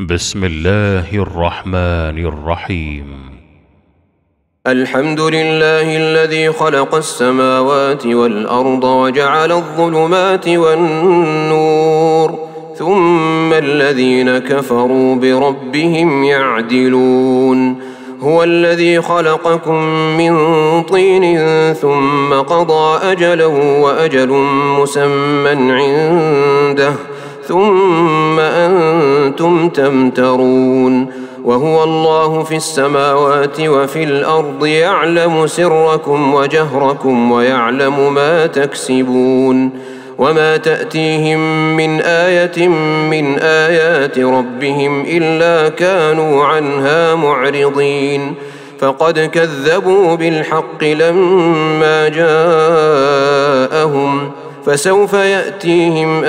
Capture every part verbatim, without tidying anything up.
بسم الله الرحمن الرحيم. الحمد لله الذي خلق السماوات والأرض وجعل الظلمات والنور، ثم الذين كفروا بربهم يعدلون. هو الذي خلقكم من طين ثم قضى أجلا وأجل مسمى عنده، ثم أنتم تمترون. وهو الله في السماوات وفي الأرض، يعلم سركم وجهركم ويعلم ما تكسبون. وما تأتيهم من آية من آيات ربهم إلا كانوا عنها معرضين. فقد كذبوا بالحق لما جاءهم، فسوف يأتيهم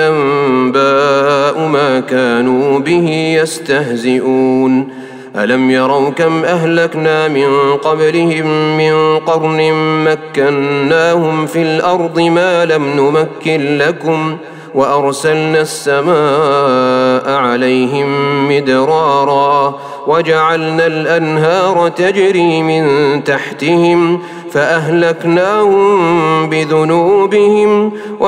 أنباء ما كانوا به يستهزئون. ألم يروا كم أهلكنا من قبلهم من قرن مكناهم في الأرض ما لم نمكن لكم، وأرسلنا السماء عليهم مدرارا، وجعلنا الأنهار تجري من تحتهم، فأهلكناهم بذنوبهم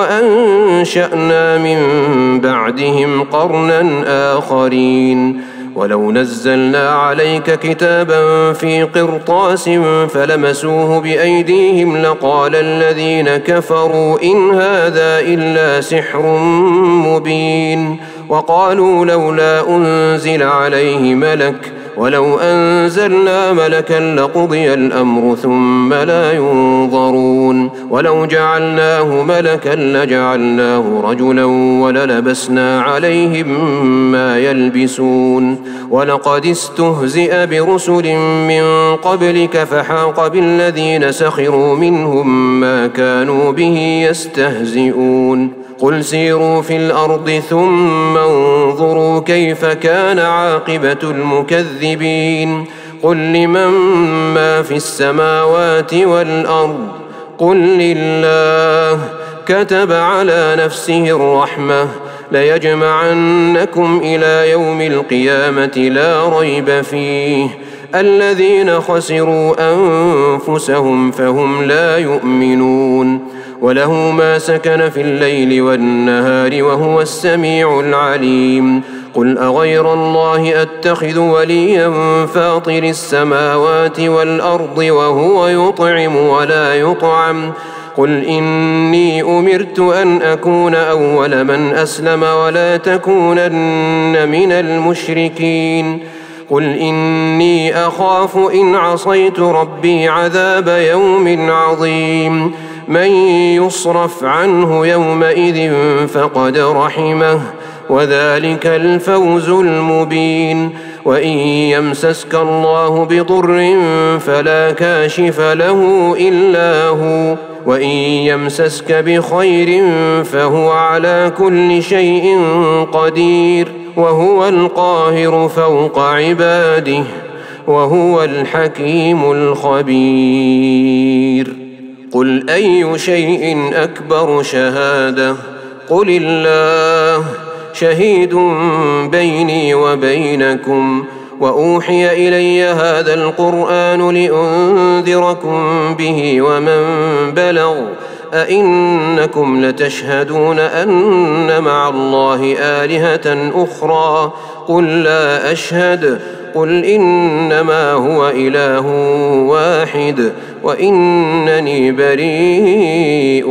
وأنشأنا من بعدهم قرنا آخرين. ولو نزلنا عليك كتابا في قرطاس فلمسوه بأيديهم لقال الذين كفروا إن هذا إلا سحر مبين. وقالوا لولا أنزل عليه ملك، ولو أنزلنا ملكا لقضي الأمر ثم لا ينظرون. ولو جعلناه ملكا لجعلناه رجلا وللبسنا عليهم ما يلبسون. ولقد استهزئ برسل من قبلك فحاق بالذين سخروا منهم ما كانوا به يستهزئون. قل سيروا في الأرض ثم انظروا كيف كان عاقبة المكذبين. قل لمن ما في السماوات والأرض، قل لله. كتب على نفسه الرحمة ليجمعنكم إلى يوم القيامة لا ريب فيه. الذين خسروا أنفسهم فهم لا يؤمنون. وله ما سكن في الليل والنهار وهو السميع العليم. قل أغير الله أتخذ وليا فاطر السماوات والأرض وهو يطعم ولا يطعم. قل إني أمرت أن أكون أول من أسلم ولا تكونن من المشركين. قل إني أخاف إن عصيت ربي عذاب يوم عظيم. من يصرف عنه يومئذ فقد رحمه، وذلك الفوز المبين. وإن يمسسك الله بضر فلا كاشف له إلا هو، وإن يمسسك بخير فهو على كل شيء قدير، وهو القاهر فوق عباده، وهو الحكيم الخبير. قل أي شيء أكبر شهادة؟ قل الله. شهيد بيني وبينكم. وأوحي إلي هذا القرآن لأنذركم به ومن بلغ. أئنكم لتشهدون أن مع الله آلهة أخرى؟ قل لا أشهد. قل إنما هو إله واحد وإنني بريء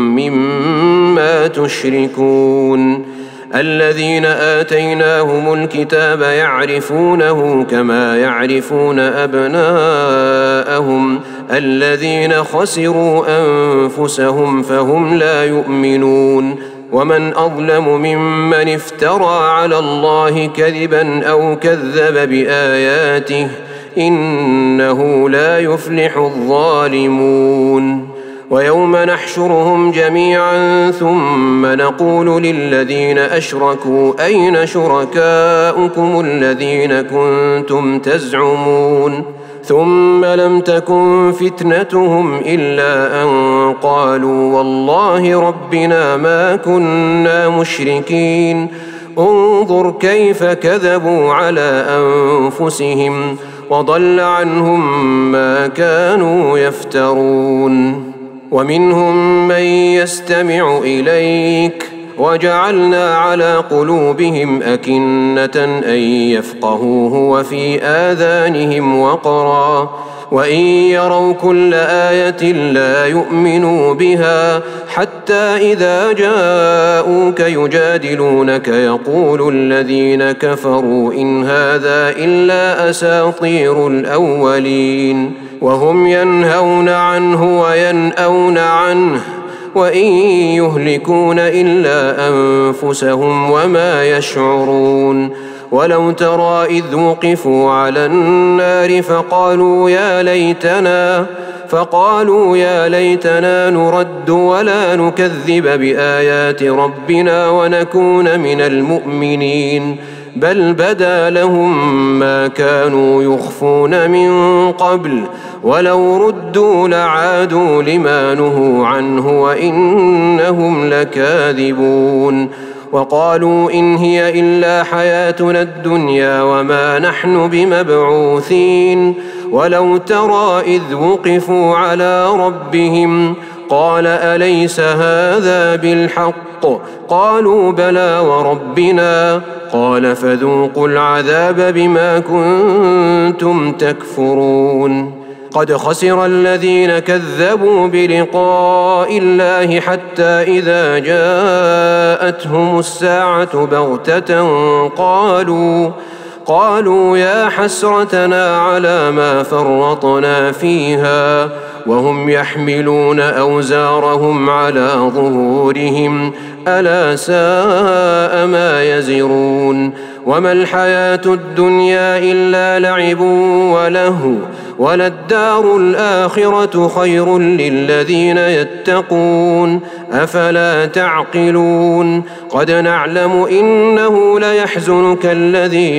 مما تشركون. الذين آتيناهم الكتاب يعرفونه كما يعرفون أبناءهم. الذين خسروا أنفسهم فهم لا يؤمنون. ومن أظلم ممن افترى على الله كذبا أو كذب بآياته، إنه لا يفلح الظالمون. ويوم نحشرهم جميعا ثم نقول للذين أشركوا أين شركاؤكم الذين كنتم تزعمون؟ ثم لم تكن فتنتهم إلا أن قالوا والله ربنا ما كنا مشركين. انظر كيف كذبوا على أنفسهم وضل عنهم ما كانوا يفترون. ومنهم من يستمع إليك وجعلنا على قلوبهم أكنة أن يفقهوه وفي آذانهم وقرا وإن يروا كل آية لا يؤمنوا بها حتى إذا جاءوك يجادلونك يقول الذين كفروا إن هذا إلا أساطير الأولين وهم ينهون عنه وينأون عنه وإن يهلكون إلا أنفسهم وما يشعرون. ولو ترى إذ وقفوا على النار فقالوا يا ليتنا فقالوا يا ليتنا نرد ولا نكذب بآيات ربنا ونكون من المؤمنين بل بدا لهم ما كانوا يخفون من قبل ولو ردوا لعادوا لما نهوا عنه وإنهم لكاذبون. وقالوا إن هي إلا حياتنا الدنيا وما نحن بمبعوثين. ولو ترى إذ وقفوا على ربهم قال أليس هذا بالحق قالوا بلى وربنا قال فذوقوا العذاب بما كنتم تكفرون. قد خسر الذين كذبوا بلقاء الله حتى إذا جاءتهم الساعة بغتة قالوا قالوا يا حسرتنا على ما فرطنا فيها وهم يحملون أوزارهم على ظهورهم ألا ساء ما يزرون. وما الحياة الدنيا إلا لعب ولهو وللدار الآخرة خير للذين يتقون أفلا تعقلون. قد نعلم إنه ليحزنك الذي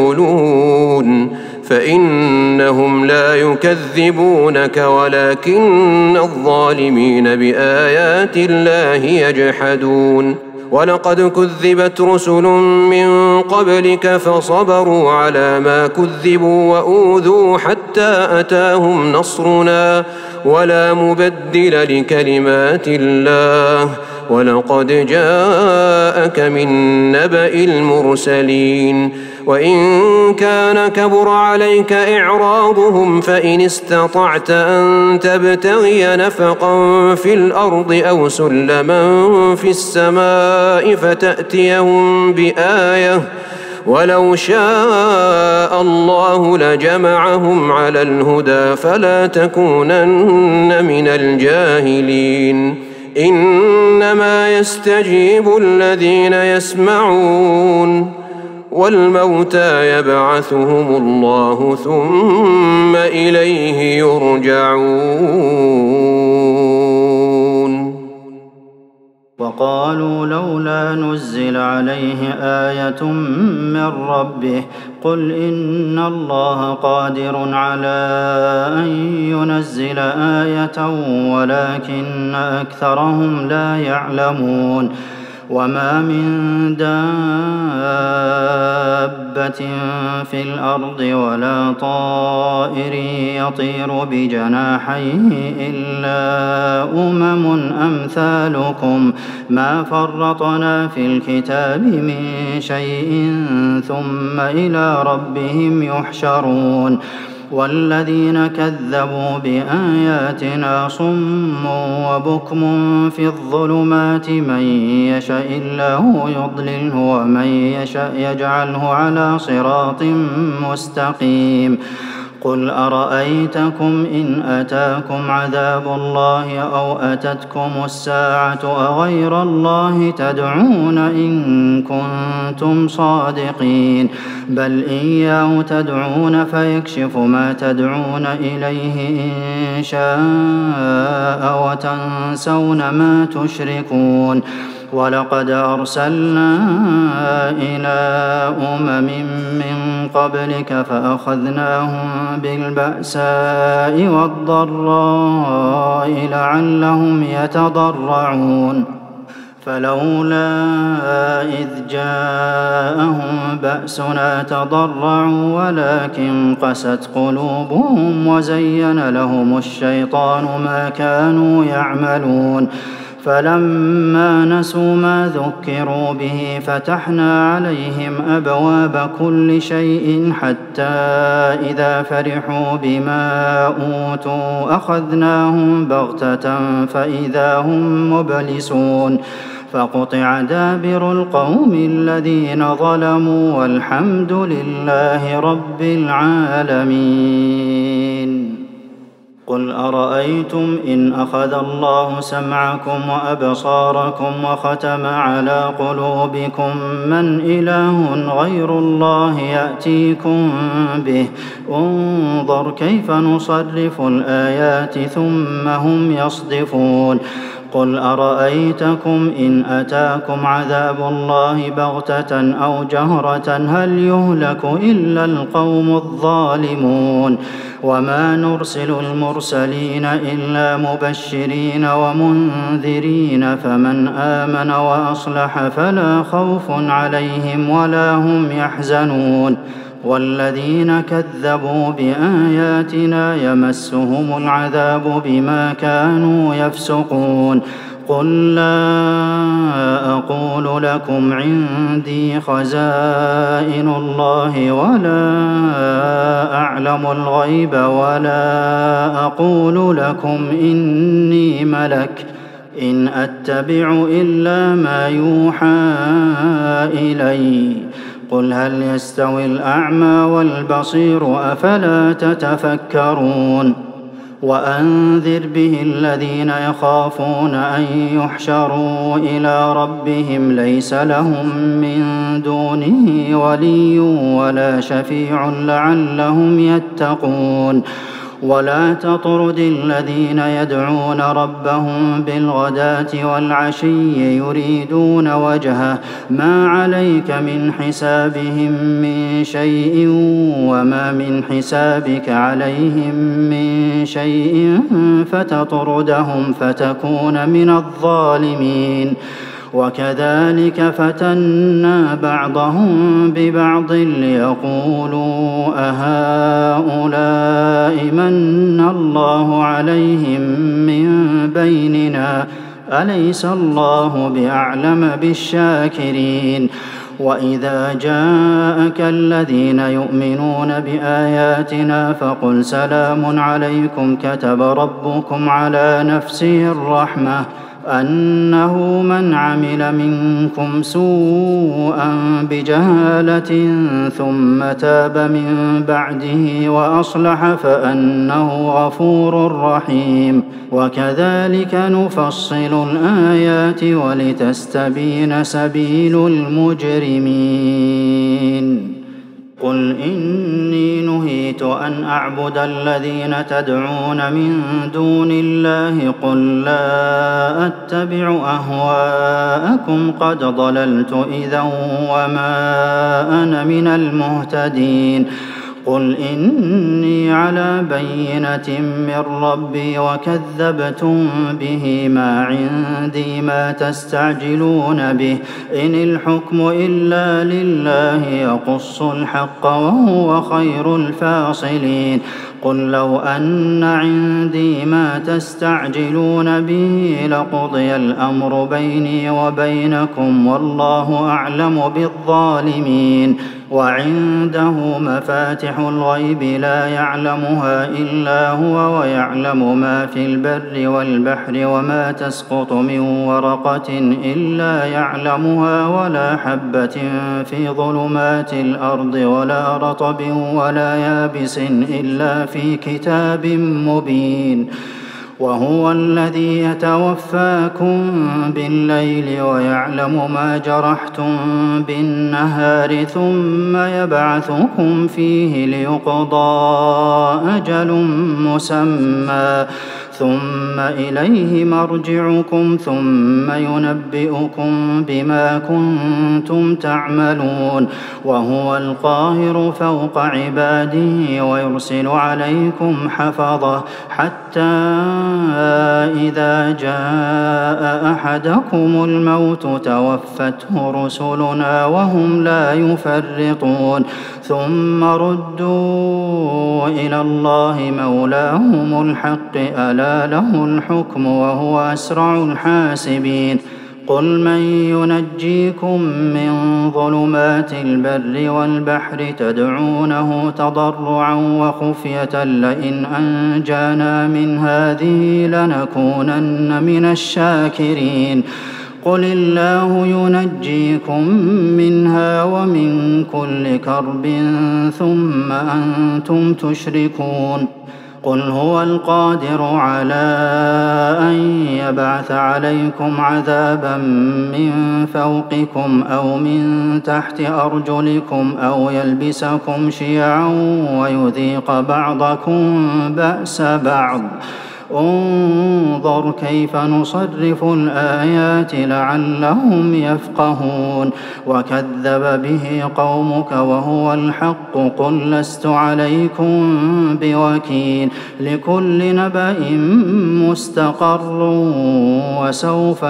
يقولون فإنهم لا يكذبونك ولكن الظالمين بآيات الله يجحدون. ولقد كذبت رسل من قبلك فصبروا على ما كذبوا وأوذوا حتى أتاهم نصرنا ولا مبدل لكلمات الله ولقد جاءك من نبأ المرسلين. وإن كان كبر عليك إعراضهم فإن استطعت أن تبتغي نفقا في الأرض أو سلما في السماء فتأتيهم بآية ولو شاء الله لجمعهم على الهدى فلا تكونن من الجاهلين. إنما يستجيب الذين يسمعون والموتى يبعثهم الله ثم إليه يرجعون. وقالوا لولا نزل عليه آية من ربه قل إن الله قادر على أن ينزل آية ولكن أكثرهم لا يعلمون. وما من دابة في الأرض ولا طائر يطير بجناحيه إلا أمم أمثالكم ما فرطنا في الكتاب من شيء ثم إلى ربهم يحشرون. والذين كذبوا بآياتنا صم وبكم في الظلمات من يشاء الله يضلله ومن يشاء يجعله على صراط مستقيم. قل أرأيتكم إن أتاكم عذاب الله أو أتتكم الساعة أغير الله تدعون إن كنتم صادقين بل إياه تدعون فيكشف ما تدعون إليه إن شاء وتنسون ما تشركون. ولقد أرسلنا إلى أمم من قبلك فأخذناهم بالبأساء والضراء لعلهم يتضرعون فلولا إذ جاءهم بأسنا تضرعوا ولكن قست قلوبهم وزين لهم الشيطان ما كانوا يعملون فلما نسوا ما ذكروا به فتحنا عليهم أبواب كل شيء حتى إذا فرحوا بما أوتوا أخذناهم بغتة فإذا هم مبلسون فقطع دابر القوم الذين ظلموا والحمد لله رب العالمين. قل أرأيتم إن أخذ الله سمعكم وأبصاركم وختم على قلوبكم من إله غير الله يأتيكم به انظر كيف نصرف الآيات ثم هم يصدفون. قل أرأيتكم إن أتاكم عذاب الله بغتة أو جهرة هل يهلك إلا القوم الظالمون وما نرسل المرسلين إلا مبشرين ومنذرين فمن آمن وأصلح فلا خوف عليهم ولا هم يحزنون والذين كذبوا بآياتنا يمسهم العذاب بما كانوا يفسقون. قل لا أقول لكم عندي خزائن الله ولا أعلم الغيب ولا أقول لكم إني ملك إن أتبع إلا ما يوحى إلي. قل هل يستوي الأعمى والبصير أفلا تتفكرون. وأنذر به الذين يخافون أن يحشروا إلى ربهم ليس لهم من دونه ولي ولا شفيع لعلهم يتقون. ولا تطرد الذين يدعون ربهم بالغداة والعشي يريدون وجهه ما عليك من حسابهم من شيء وما من حسابك عليهم من شيء فتطردهم فتكون من الظالمين. وكذلك فتنا بعضهم ببعض ليقولوا أهؤلاء من الله عليهم من بيننا أليس الله بأعلم بالشاكرين. وإذا جاءك الذين يؤمنون بآياتنا فقل سلام عليكم كتب ربكم على نفسه الرحمة أنه من عمل منكم سوءا بجهالة ثم تاب من بعده وأصلح فأنه غفور رحيم. وكذلك نفصل الآيات ولتستبين سبيل المجرمين. قل إني نهيت أن أعبد الذين تدعون من دون الله قل لا أتبع أهواءكم قد ضللت إذا وما أنا من المهتدين. قل إني على بينة من ربي وكذبتم به ما عندي ما تستعجلون به إن الحكم إلا لله يقص الحق وهو خير الفاصلين. قل لو أن عندي ما تستعجلون به لقضي الأمر بيني وبينكم والله أعلم بالظالمين. وعنده مفاتح الغيب لا يعلمها إلا هو ويعلم ما في البر والبحر وما تسقط من ورقة إلا يعلمها ولا حبة في ظلمات الأرض ولا رطب ولا يابس إلا في كتاب مبين. وهو الذي يتوفاكم بالليل ويعلم ما جرحتم بالنهار ثم يبعثكم فيه ليقضى أجل مسمى ثم إليه مرجعكم ثم ينبئكم بما كنتم تعملون وهو القاهر فوق عباده ويرسل عليكم حفظة حتى إذا جاء أحدكم الموت توفته رسلنا وهم لا يفرطون ثم ردوا إلى الله مولاهم الحق ألا له الحكم وهو أسرع الحاسبين قل من ينجيكم من ظلمات البر والبحر تدعونه تضرعا وخفية لئن أنجانا من هذه لنكونن من الشاكرين قل الله ينجيكم منها ومن كل كرب ثم أنتم تشركون قل هو القادر على أن يبعث عليكم عذابا من فوقكم أو من تحت أرجلكم أو يلبسكم شيعا ويذيق بعضكم بأس بعض انظر كيف نصرف الآيات لعلهم يفقهون وكذب به قومك وهو الحق قل لست عليكم بوكيل لكل نبأ مستقر وسوف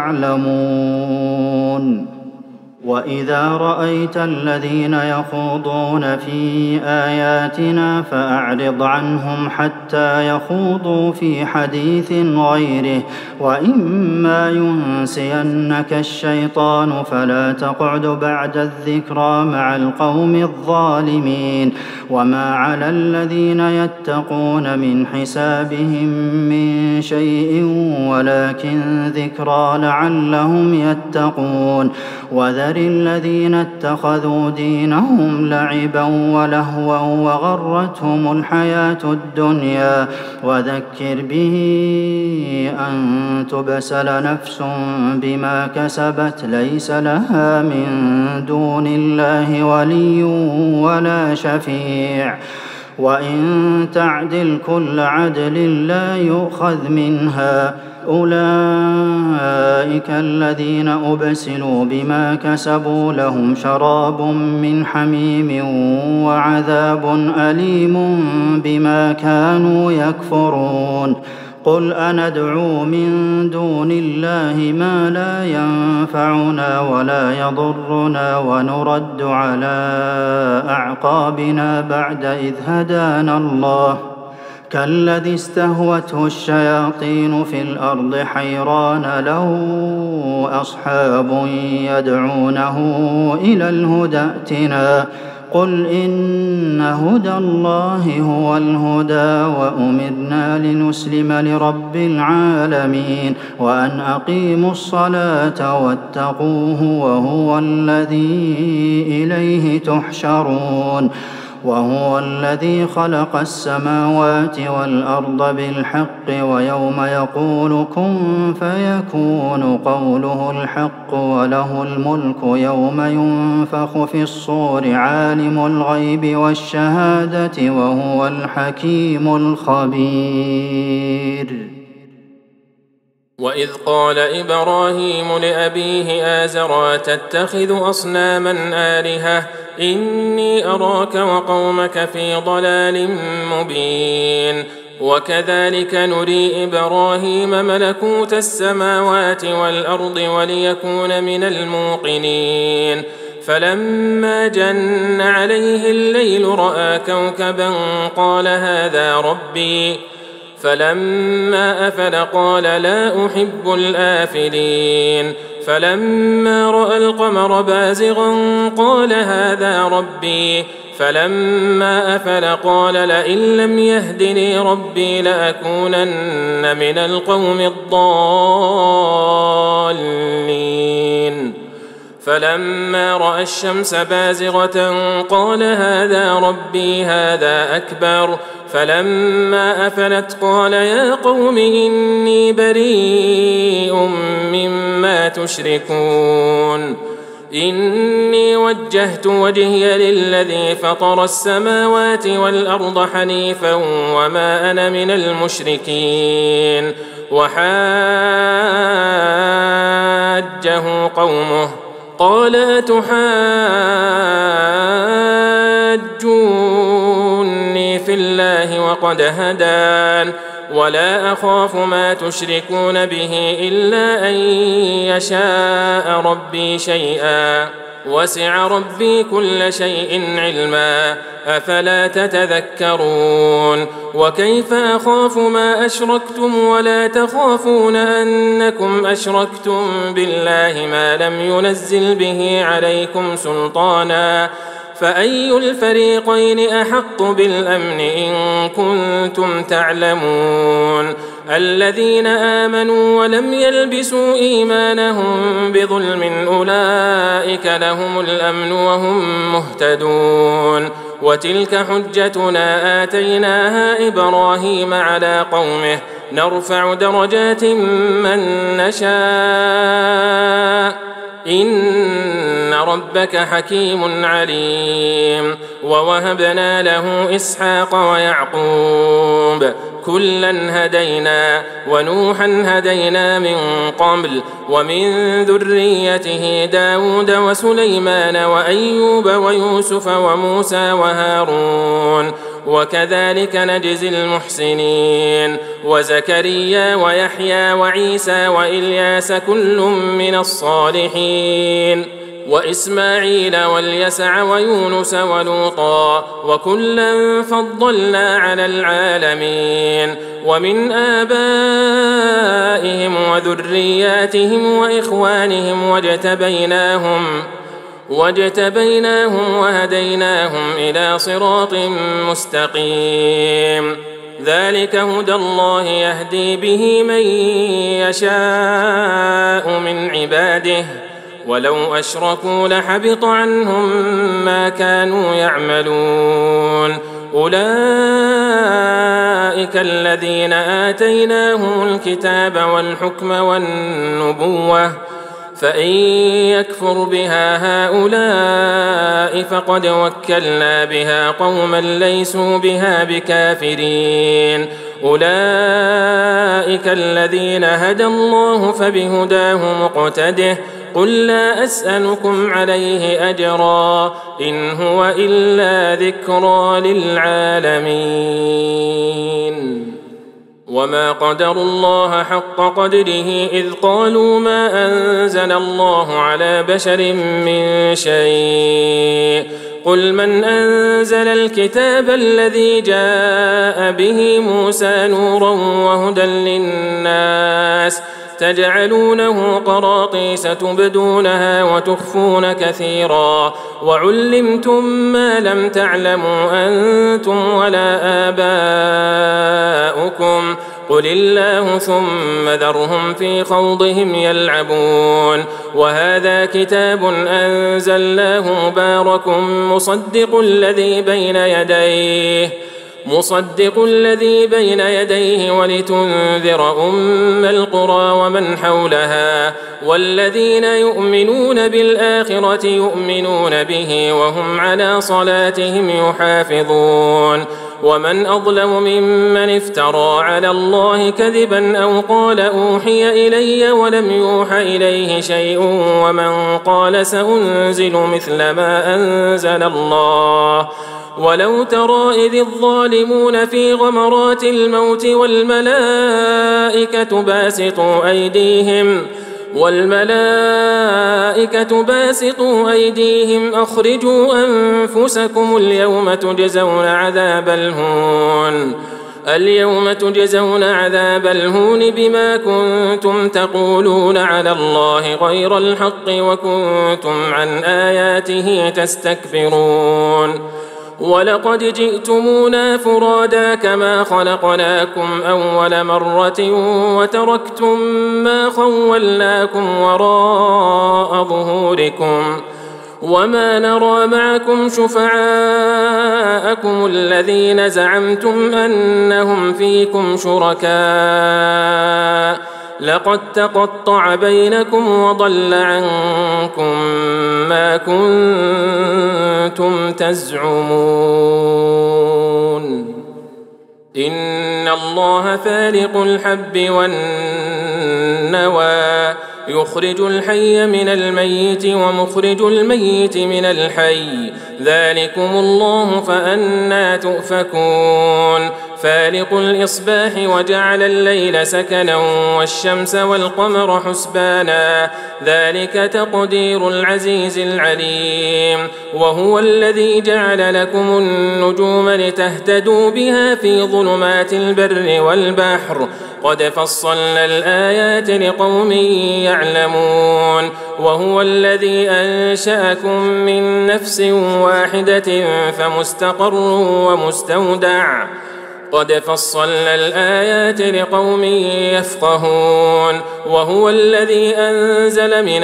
تعلمون وإذا رأيت الذين يخوضون في آياتنا فأعرض عنهم حتى يخوضوا في حديث غيره وإما ينسينك الشيطان فلا تقعد بعد الذكرى مع القوم الظالمين وما على الذين يتقون من حسابهم من شيء ولكن ذكرى لعلهم يتقون وذر الذين اتخذوا دينهم لعبا ولهوا وغرتهم الحياة الدنيا وذكر به أن تبسل نفس بما كسبت ليس لها من دون الله ولي ولا شفيع وإن تعدل كل عدل لا يؤخذ منها أولئك الذين أبسلوا بما كسبوا لهم شراب من حميم وعذاب أليم بما كانوا يكفرون قل أندعو من دون الله ما لا ينفعنا ولا يضرنا ونرد على أعقابنا بعد إذ هدانا الله كالذي استهوته الشياطين في الأرض حيران له أصحاب يدعونه إلى الهدى ائتنا قل إن هدى الله هو الهدى وأمرنا لنسلم لرب العالمين وأن أقيموا الصلاة واتقوه وهو الذي إليه تحشرون وهو الذي خلق السماوات والأرض بالحق ويوم يقول كن فيكون قوله الحق وله الملك يوم ينفخ في الصور عالم الغيب والشهادة وهو الحكيم الخبير وإذ قال إبراهيم لأبيه آزر تتخذ أصناما آلهة إني أراك وقومك في ضلال مبين وكذلك نري إبراهيم ملكوت السماوات والأرض وليكون من الموقنين فلما جن عليه الليل رأى كوكبا قال هذا ربي فلما أفل قال لا أحب الآفلين فلما رأى القمر بازغا قال هذا ربي فلما أفل قال لئن لم يهدني ربي لأكونن من القوم الضالين فلما رأى الشمس بازغة قال هذا ربي هذا أكبر فلما أفلت قال يا قوم إني بريء مما تشركون إني وجهت وجهي للذي فطر السماوات والأرض حنيفا وما أنا من المشركين. وحاجه قومه قال أتحاجوني في الله وقد هدان ولا أخاف ما تشركون به إلا أن يشاء ربي شيئا وسع ربي كل شيء علما أفلا تتذكرون. وكيف أخاف ما أشركتم ولا تخافون أنكم أشركتم بالله ما لم ينزل به عليكم سلطانا فأي الفريقين أحق بالأمن إن كنتم تعلمون. الذين آمنوا ولم يلبسوا إيمانهم بظلم أولئك لهم الأمن وهم مهتدون. وتلك حجتنا آتيناها إبراهيم على قومه نرفع درجات من نشاء إن ربك حكيم عليم. ووهبنا له إسحاق ويعقوب كلا هدينا ونوحا هدينا من قبل ومن ذريته داود وسليمان وأيوب ويوسف وموسى وهارون وكذلك نجزي المحسنين. وزكريا ويحيى وعيسى وإلياس كل من الصالحين وإسماعيل واليسع ويونس ولوطا وكلا فضلنا على العالمين. ومن آبائهم وذرياتهم وإخوانهم واجتبيناهم واجتبيناهم وهديناهم إلى صراط مستقيم. ذلك هدى الله يهدي به من يشاء من عباده ولو أشركوا لحبط عنهم ما كانوا يعملون. أولئك الذين آتيناهم الكتاب والحكم والنبوة فإن يكفر بها هؤلاء فقد وكلنا بها قوما ليسوا بها بكافرين. أولئك الذين هدى الله فبهداه مقتده قل لا أسألكم عليه أجرا إن هو إلا ذكرى للعالمين. وما قدروا الله حق قدره إذ قالوا ما أنزل الله على بشر من شيء قل من أنزل الكتاب الذي جاء به موسى نورا وهدى للناس تجعلونه قراطيس تبدونها وتخفون كثيرا وعلمتم ما لم تعلموا أنتم ولا آباؤكم قل الله ثم ذرهم في خوضهم يلعبون. وهذا كتاب أنزلناه مبارك مصدق الذي بين يديه مصدق الذي بين يديه ولتنذر أم القرى ومن حولها والذين يؤمنون بالآخرة يؤمنون به وهم على صلاتهم يحافظون. ومن أظلم ممن افترى على الله كذبا أو قال أوحي إلي ولم يوح إليه شيء ومن قال سأنزل مثل ما أنزل الله. ولو ترى إذ الظالمون في غمرات الموت والملائكة باسطوا أيديهم والملائكة باسطوا أيديهم أخرجوا أنفسكم اليوم تجزون عذاب الهون اليوم تجزون عذاب الهون بما كنتم تقولون على الله غير الحق وكنتم عن آياته تستكبرون. ولقد جئتمونا فرادا كما خلقناكم أول مرة وتركتم ما خولناكم وراء ظهوركم وما نرى معكم شفعاءكم الذين زعمتم أنهم فيكم شركاء لقد تقطع بينكم وضل عنكم ما كنتم تزعمون إن الله فالق الحب والنوى يخرج الحي من الميت ومخرج الميت من الحي ذلكم الله فأنى تؤفكون فالق الإصباح وجعل الليل سكنا والشمس والقمر حسبانا ذلك تقدير العزيز العليم وهو الذي جعل لكم النجوم لتهتدوا بها في ظلمات البر والبحر قد فصلنا الآيات لقوم يعلمون وهو الذي أنشأكم من نفس واحدة فمستقر ومستودع قد فصلنا الآيات لقوم يفقهون وهو الذي أنزل من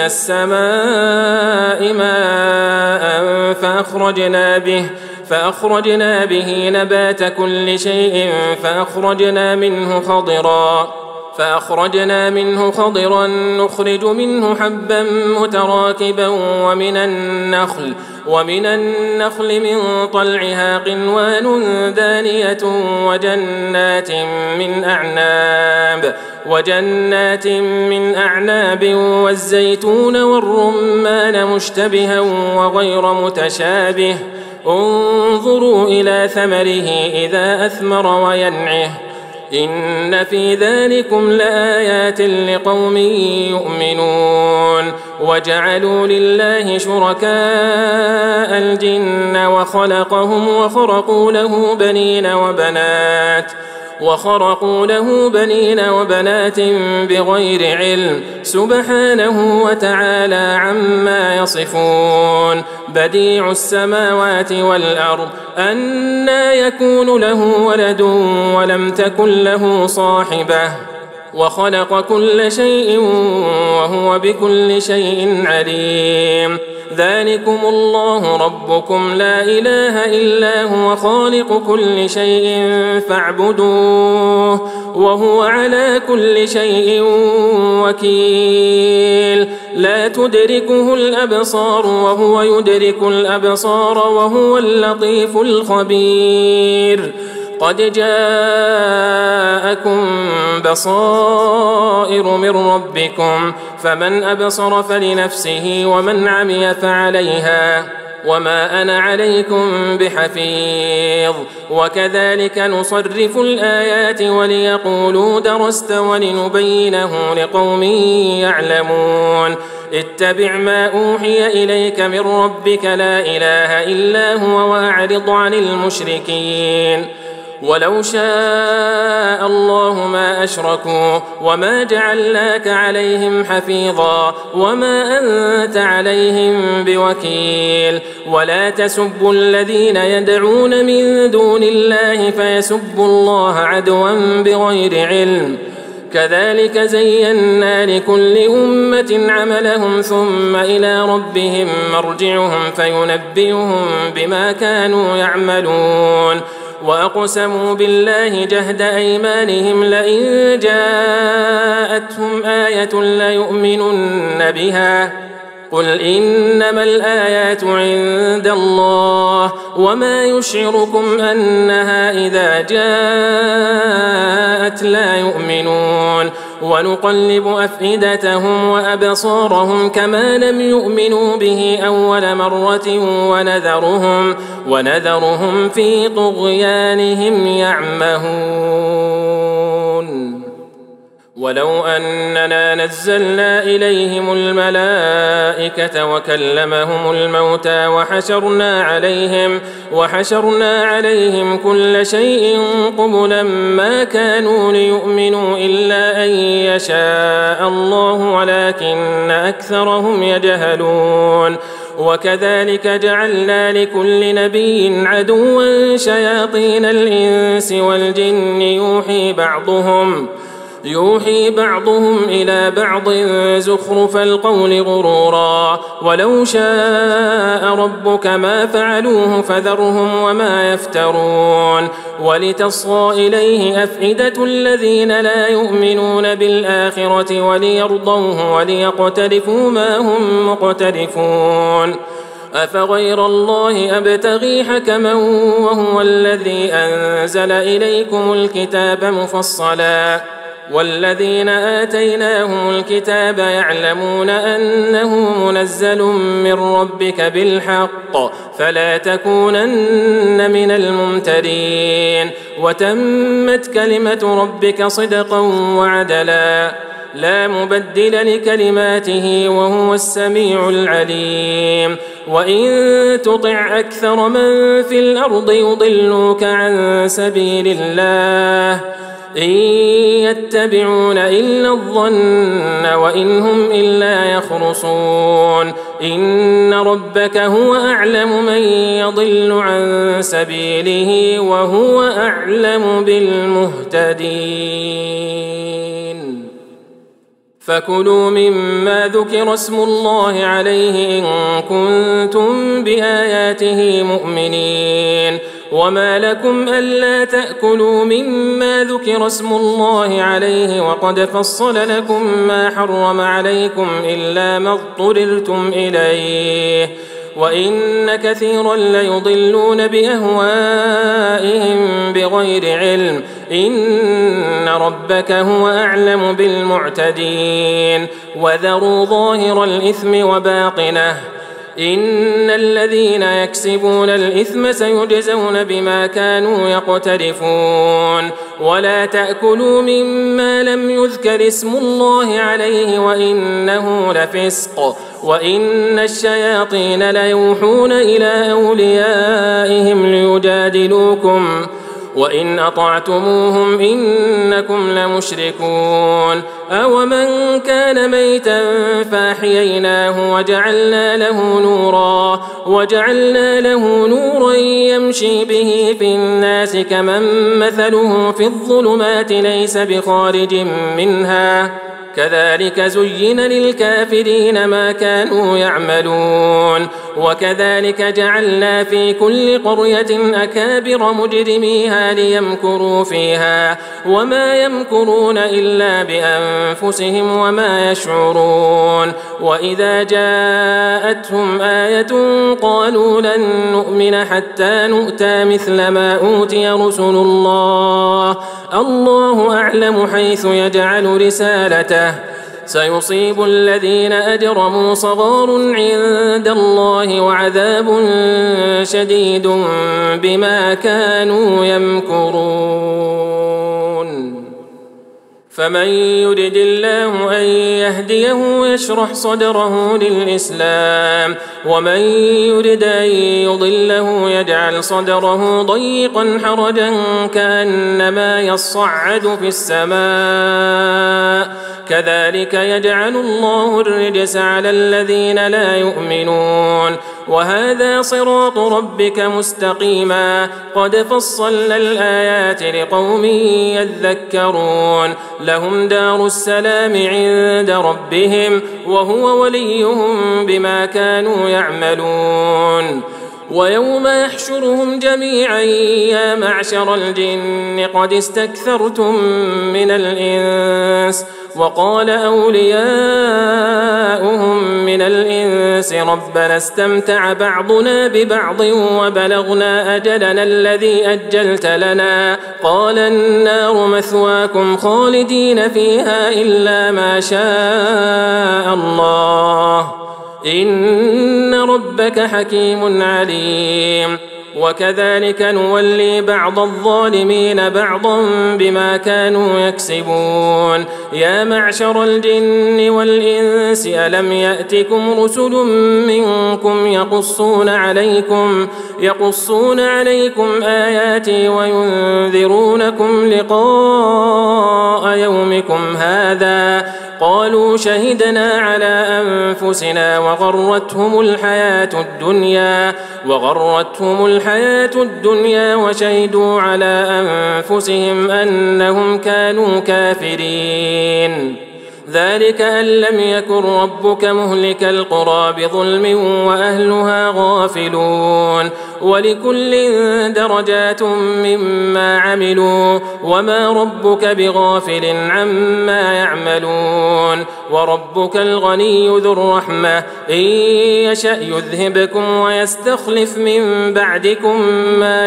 السماء ماء فأخرجنا به فأخرجنا به نبات كل شيء فأخرجنا منه خضرا فأخرجنا منه خضرا نخرج منه حبا متراكبا ومن النخل ومن النخل من طلعها قنوان دانية وجنات من أعناب وجنات من أعناب والزيتون والرمان مشتبها وغير متشابه انظروا إلى ثمره إذا أثمر وينعه إن في ذلكم لآيات لقوم يؤمنون وجعلوا لله شركاء الجن وخلقهم وخرقوا له بنين وبنات وخرقوا له بنين وبنات بغير علم سبحانه وتعالى عما يصفون بديع السماوات والأرض أنى يكون له ولد ولم تكن له صاحبة وخلق كل شيء وهو بكل شيء عليم ذلكم الله ربكم لا إله إلا هو خالق كل شيء فاعبدوه وهو على كل شيء وكيل لا تدركه الأبصار وهو يدرك الأبصار وهو اللطيف الخبير قد جاءكم بصائر من ربكم فمن أبصر فلنفسه ومن عمي فعليها وما أنا عليكم بحفيظ وكذلك نصرف الآيات وليقولوا درست ولنبينه لقوم يعلمون اتبع ما أوحي إليك من ربك لا إله إلا هو وأعرض عن المشركين ولو شاء الله ما أشركوا وما جعلناك عليهم حفيظا وما أنت عليهم بوكيل ولا تسبوا الذين يدعون من دون الله فيسبوا الله عدوا بغير علم كذلك زينا لكل أمة عملهم ثم إلى ربهم مرجعهم فينبئهم بما كانوا يعملون وأقسموا بالله جهد أيمانهم لئن جاءتهم آية ليؤمنن بها قل إنما الآيات عند الله وما يشعركم أنها إذا جاءت لا يؤمنون ونقلب أفئدتهم وأبصارهم كما لم يؤمنوا به أول مرة ونذرهم, ونذرهم في طغيانهم يعمهون ولو أننا نزلنا إليهم الملائكة وكلمهم الموتى وحشرنا عليهم وحشرنا عليهم كل شيء قبلا ما كانوا ليؤمنوا إلا أن يشاء الله ولكن أكثرهم يجهلون وكذلك جعلنا لكل نبي عدوا شياطين الإنس والجن يوحي بعضهم يوحي بعضهم إلى بعض زخرف القول غرورا ولو شاء ربك ما فعلوه فذرهم وما يفترون ولتصغى إليه أفئدة الذين لا يؤمنون بالآخرة وليرضوه وليقترفوا ما هم مقترفون أفغير الله أبتغي حكما وهو الذي أنزل إليكم الكتاب مفصلا والذين آتيناهم الكتاب يعلمون أنه منزل من ربك بالحق فلا تكونن من الممترين وتمت كلمة ربك صدقا وعدلا لا مبدل لكلماته وهو السميع العليم وإن تطع أكثر من في الأرض يضلوك عن سبيل الله إن يتبعون إلا الظن وإن هم إلا يخرصون إن ربك هو أعلم من يضل عن سبيله وهو أعلم بالمهتدين فكلوا مما ذكر اسم الله عليه إن كنتم بآياته مؤمنين وما لكم ألا تأكلوا مما ذكر اسم الله عليه وقد فصل لكم ما حرم عليكم إلا ما اضطررتم إليه وإن كثيرا ليضلون بأهوائهم بغير علم إن ربك هو أعلم بالمعتدين وذروا ظاهر الإثم وباطنه إن الذين يكسبون الإثم سيجزون بما كانوا يقترفون ولا تأكلوا مما لم يذكر اسم الله عليه وإنه لفسق وإن الشياطين ليوحون إلى أوليائهم ليجادلوكم وإن أطعتموهم إنكم لمشركون أومن كان ميتا فأحييناه وجعلنا له نورا وجعلنا له نورا يمشي به في الناس كمن مثله في الظلمات ليس بخارج منها كذلك زين للكافرين ما كانوا يعملون وكذلك جعلنا في كل قرية أكابر مجرميها ليمكروا فيها وما يمكرون إلا بأنفسهم وما يشعرون وإذا جاءتهم آية قالوا لن نؤمن حتى نؤتى مثل ما أوتي رسل الله الله أعلم حيث يجعل رسالته سيصيب الذين أجرموا صغار عند الله وعذاب شديد بما كانوا يمكرون فمن يرد الله أن يهديه يشرح صدره للإسلام ومن يرد أن يضله يجعل صدره ضيقا حرجا كأنما يصعد في السماء كذلك يجعل الله الرجس على الذين لا يؤمنون وهذا صراط ربك مستقيما قد فصلنا الآيات لقوم يذكرون لهم دار السلام عند ربهم وهو وليهم بما كانوا يعملون ويوم يحشرهم جميعا يا معشر الجن قد استكثرتم من الإنس وقال أولياؤهم من الإنس ربنا استمتع بعضنا ببعض وبلغنا أجلنا الذي أجلت لنا قال النار مثواكم خالدين فيها إلا ما شاء الله إن ربك حكيم عليم وكذلك نولي بعض الظالمين بعضا بما كانوا يكسبون يا معشر الجن والإنس ألم يأتكم رسل منكم يقصون عليكم يقصون عليكم آياتي وينذرونكم لقاء يومكم هذا قالوا شهدنا على أنفسنا وغرتهم الحياة الدنيا وغرتهم الحياة الدنيا وشهدوا على أنفسهم أنهم كانوا كافرين. ذلك أن لم يكن ربك مهلك القرى بظلم وأهلها غافلون ولكل درجات مما عملوا وما ربك بغافل عما يعملون وربك الغني ذو الرحمة إن يشأ يذهبكم ويستخلف من بعدكم ما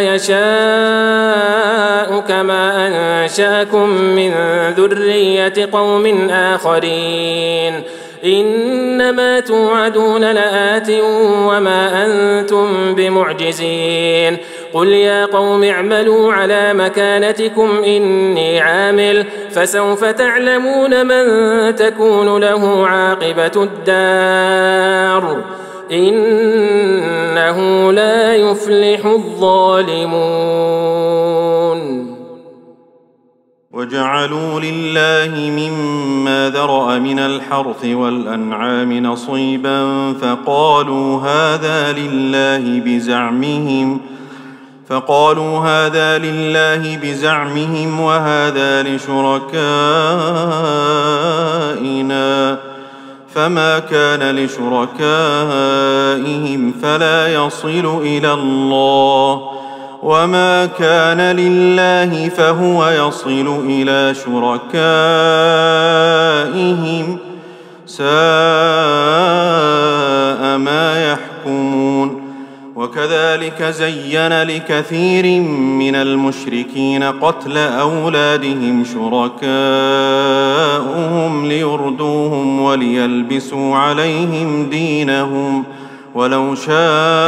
يشاء كما أنشأكم من ذرية قوم آخرين إنما توعدون لآت وما أنتم بمعجزين. قل يا قوم اعملوا على مكانتكم إني عامل فسوف تعلمون من تكون له عاقبة الدار إنه لا يفلح الظالمون. وجعلوا لله مما ذرأ من الحرث والأنعام نصيبا فقالوا هذا لله بزعمهم فقالوا هذا لله بزعمهم وهذا لشركائنا فما كان لشركائهم فلا يصل إلى الله وما كان لله فهو يصل إلى شركائهم ساء ما يحكمون. وكذلك زين لكثير من المشركين قتل أولادهم شركاؤهم ليردوهم وليلبسوا عليهم دينهم ولو شاء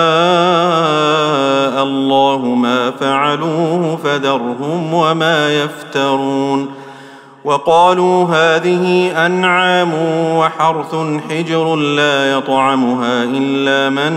الله ما فعلوه فذرهم وما يفترون. وقالوا هذه أنعام وحرث حجر لا يطعمها إلا من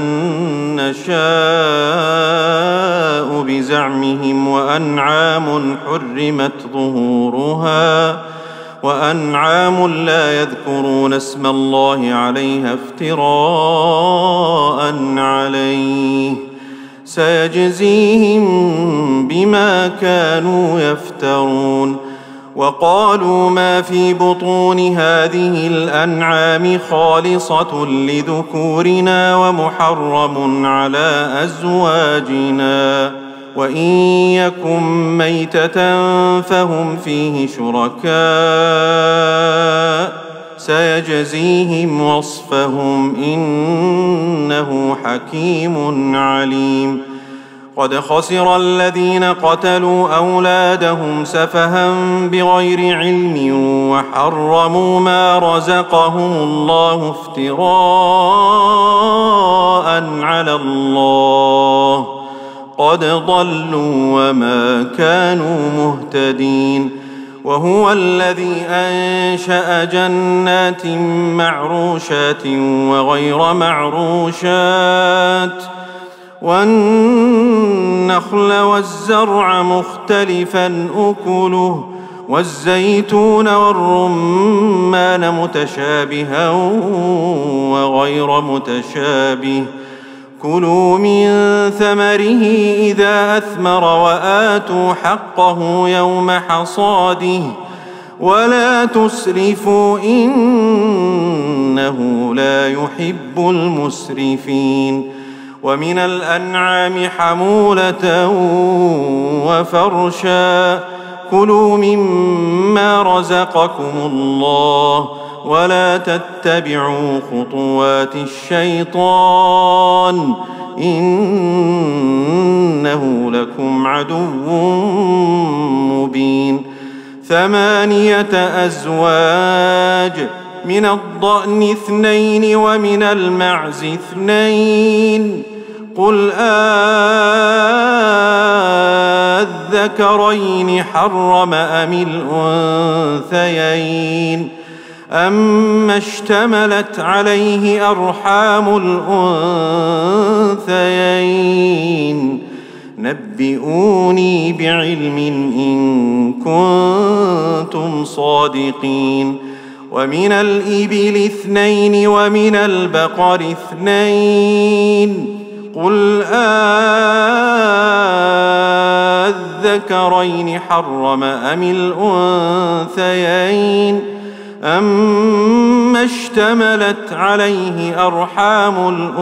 نشاء بزعمهم وأنعام حرمت ظهورها وأنعام لا يذكرون اسم الله عليها افتراء عليه سيجزيهم بما كانوا يفترون. وقالوا ما في بطون هذه الأنعام خالصة لذكورنا ومحرم على أزواجنا وإن يكن ميتة فهم فيه شركاء سيجزيهم وصفهم إنه حكيم عليم. قد خسر الذين قتلوا أولادهم سفها بغير علم وحرموا ما رزقهم الله افتراء على الله قد ضلوا وما كانوا مهتدين. وهو الذي أنشأ جنات معروشات وغير معروشات والنخل والزرع مختلفا أكله والزيتون والرمان متشابها وغير متشابه كلوا من ثمره إذا أثمر وآتوا حقه يوم حصاده ولا تسرفوا إنه لا يحب المسرفين. ومن الأنعام حمولة وفرشا كلوا مما رزقكم الله ولا تتبعوا خطوات الشيطان إنه لكم عدو مبين. ثمانية أزواج من الضأن اثنين ومن المعز اثنين قل أذكرين حرم أم الأنثيين أما اشتملت عليه أرحام الأنثيين نبئوني بعلم إن كنتم صادقين. ومن الإبل اثنين ومن البقر اثنين قل أذكرين حرم أم الأنثيين أما اشتملت عليه أرحام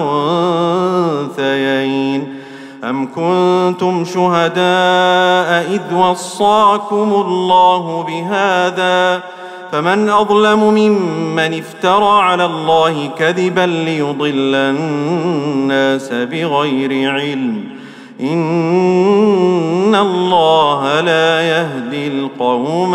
الأنثيين أم كنتم شهداء إذ وصاكم الله بهذا فمن أظلم ممن افترى على الله كذبا ليضل الناس بغير علم إن الله لا يهدي القوم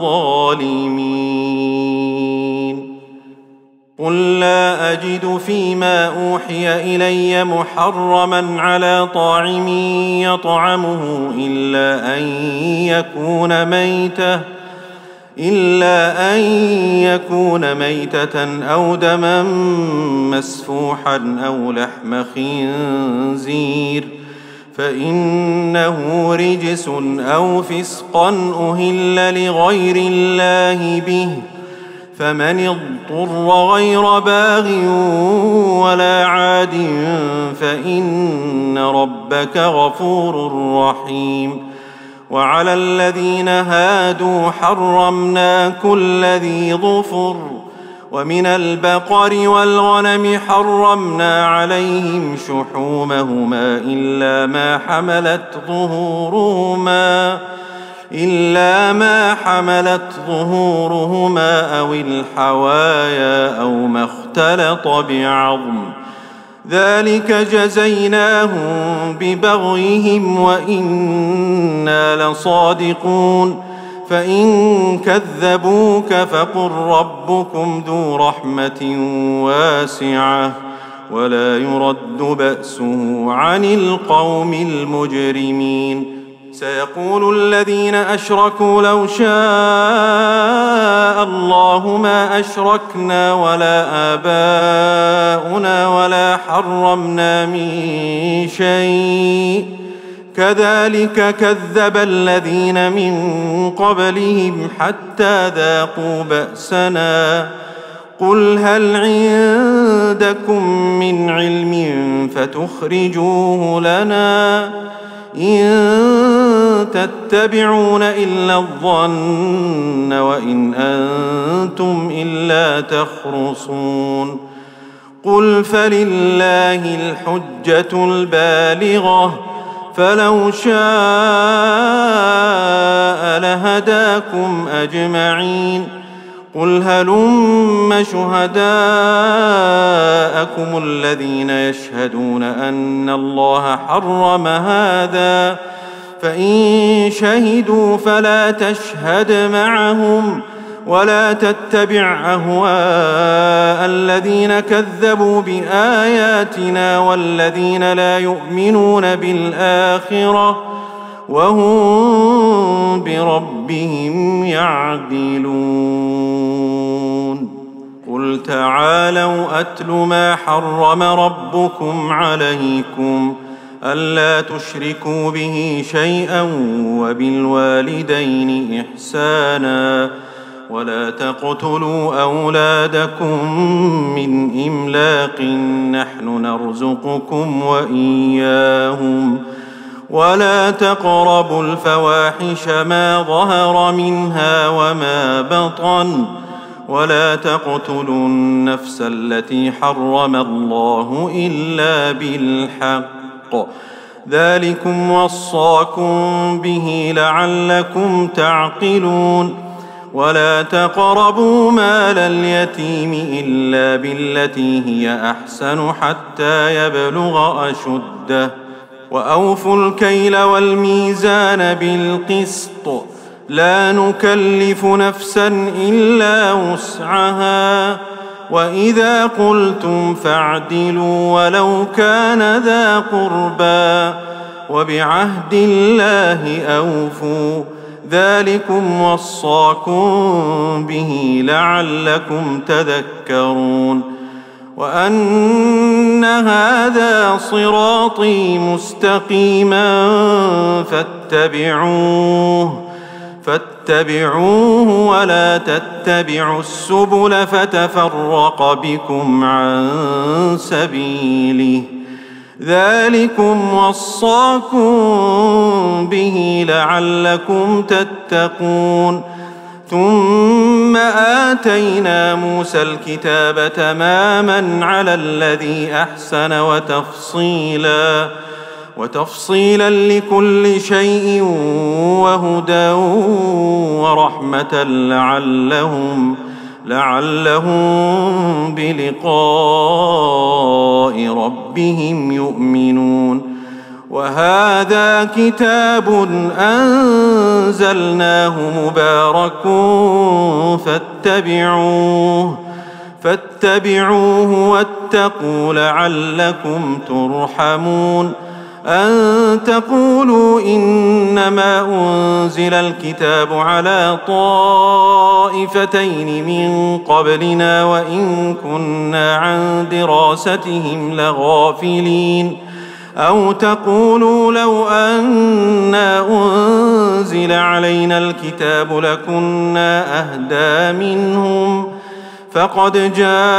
الظالمين قل لا أجد فيما أوحي إلي محرما على طاعم يطعمه إلا أن يكون ميتة إلا أن يكون ميتة أو دما مسفوحا أو لحم خنزير فإنه رجس أو فسقا أهل لغير الله به فمن اضطر غير باغ ولا عاد فإن ربك غفور رحيم وعلى الذين هادوا حرمنا كل ذي ظفر ومن البقر والغنم حرمنا عليهم شحومهما إلا ما حملت ظهورهما إلا ما حملت ظهورهما أو الحوايا أو ما اختلط بعظم ذلك جزيناهم ببغيهم وإنا لصادقون فإن كذبوك فقل ربكم ذو رحمة واسعة ولا يرد بأسه عن القوم المجرمين سيقول الذين أشركوا لو شاء الله ما أشركنا ولا آباؤنا ولا حرمنا من شيء كذلك كذب الذين من قبلهم حتى ذاقوا بأسنا قل هل عندكم من علم فتخرجوه لنا إن تتبعون إلا الظن وإن أنتم إلا تخرصون قل فلله الحجة البالغة فلو شاء لهداكم أجمعين قل هلم شهداءكم الذين يشهدون أن الله حرم هذا فإن شهدوا فلا تشهد معهم ولا تتبع أهواء الذين كذبوا بآياتنا والذين لا يؤمنون بالآخرة وهم بربهم يعدلون قل تعالوا أتل ما حرم ربكم عليكم ألا تشركوا به شيئا وبالوالدين إحسانا ولا تقتلوا أولادكم من إملاق نحن نرزقكم وإياهم ولا تقربوا الفواحش ما ظهر منها وما بطن ولا تقتلوا النفس التي حرم الله إلا بالحق ذلكم وصاكم به لعلكم تعقلون ولا تقربوا مال اليتيم إلا بالتي هي أحسن حتى يبلغ أشده وأوفوا الكيل والميزان بالقسط لا نكلف نفسا إلا وسعها وإذا قلتم فاعدلوا ولو كان ذا قربى وبعهد الله أوفوا ذلكم وصاكم به لعلكم تذكرون وأن هذا صراطي مستقيما فاتبعوه فاتبعوه ولا تتبعوا السبل فتفرق بكم عن سبيله ذلكم وصاكم به لعلكم تتقون ثم آتينا موسى الكتاب تماما على الذي أحسن وتفصيلا وتفصيلا لكل شيء وهدى ورحمة لعلهم لعلهم بلقاء ربهم يؤمنون وهذا كتاب أنزلناه مبارك فاتبعوه فاتبعوه واتقوا لعلكم ترحمون أن تقولوا إنما أنزل الكتاب على طائفتين من قبلنا وإن كنا عن دراستهم لغافلين أو تقولوا لو أنا أنزل علينا الكتاب لكنا أهدى منهم فقد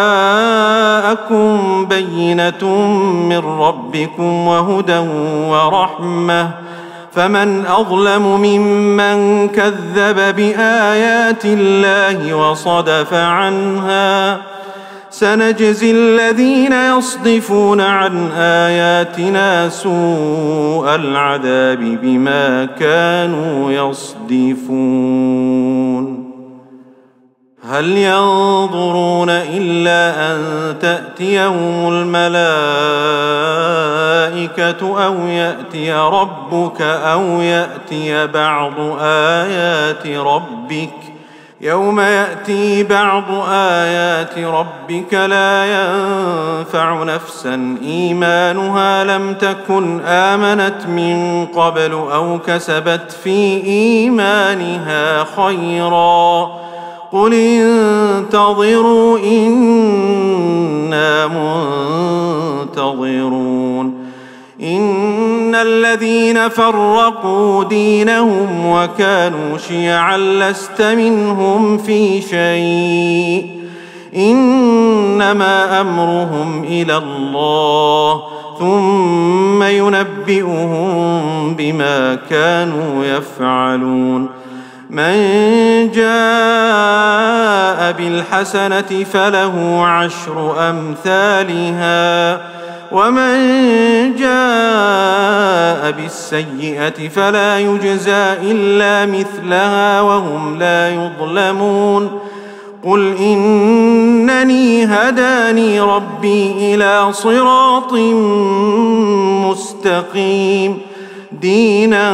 جاءكم بينة من ربكم وهدى ورحمة فمن أظلم ممن كذب بآيات الله وصدف عنها سنجزي الذين يصدفون عن آياتنا سوء العذاب بما كانوا يصدفون هل ينظرون إلا أن تأتيهم الملائكة أو يأتي ربك أو يأتي بعض آيات ربك يوم يأتي بعض آيات ربك لا ينفع نفسا إيمانها لم تكن آمنت من قبل أو كسبت في إيمانها خيرا قل انتظروا إنا منتظرون إن الذين فرقوا دينهم وكانوا شيعا لست منهم في شيء إنما أمرهم إلى الله ثم ينبئهم بما كانوا يفعلون من جاء بالحسنة فله عشر أمثالها ومن جاء بالسيئة فلا يجزى إلا مثلها وهم لا يظلمون قل إنني هداني ربي إلى صراط مستقيم دينا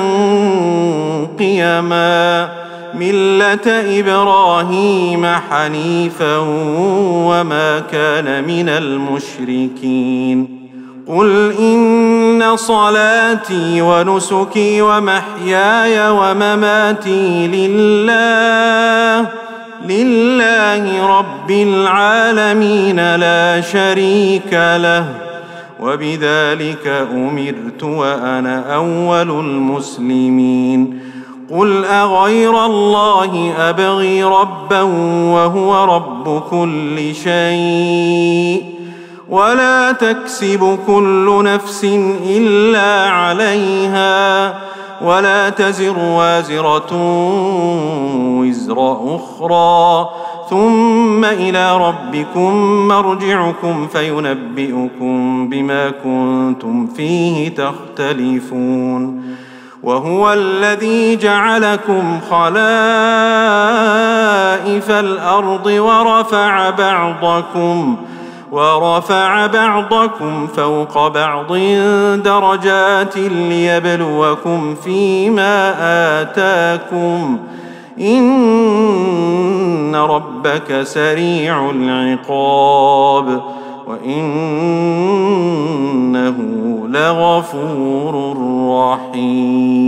قيما ملة إبراهيم حنيفا وما كان من المشركين قل إن صلاتي ونسكي ومحياي ومماتي لله لله رب العالمين لا شريك له وبذلك أمرت وأنا أول المسلمين قل أغير الله أبغي ربا وهو رب كل شيء ولا تكسب كل نفس إلا عليها ولا تزر وازرة وزر أخرى ثم إلى ربكم مرجعكم فينبئكم بما كنتم فيه تختلفون وهو الذي جعلكم خلائف الأرض ورفع بعضكم ورفع بعضكم فوق بعض درجات ليبلوكم فيما آتاكم إن ربك سريع العقاب وإنه لغفور رحيم